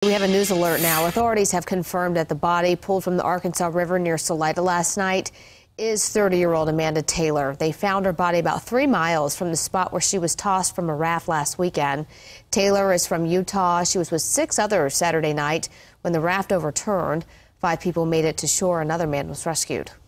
We have a news alert now. Authorities have confirmed that the body pulled from the Arkansas River near Salida last night is 30-year-old Amanda Taylor. They found her body about 3 miles from the spot where she was tossed from a raft last weekend. Taylor is from Utah. She was with 6 others Saturday night when the raft overturned. 5 people made it to shore. Another man was rescued.